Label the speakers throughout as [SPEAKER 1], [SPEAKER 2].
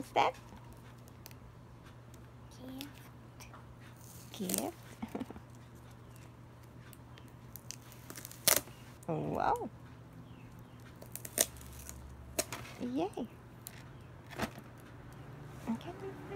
[SPEAKER 1] What's that?
[SPEAKER 2] Gift.
[SPEAKER 1] Gift. Wow. Yay. Okay.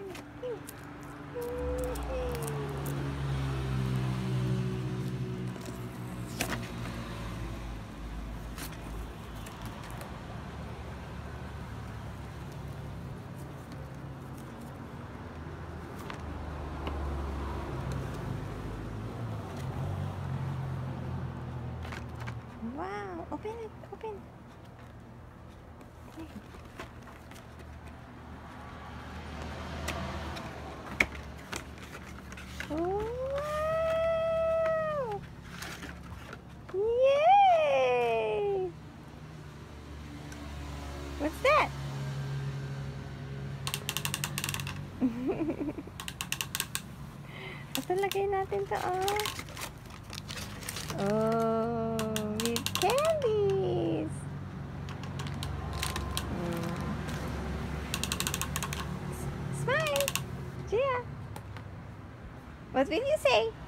[SPEAKER 1] Wow. Open it. Open. Wow! Yay! What's that? Ito lagay natin to, oh. Oh, with candies. Smile. Gia. What will you say?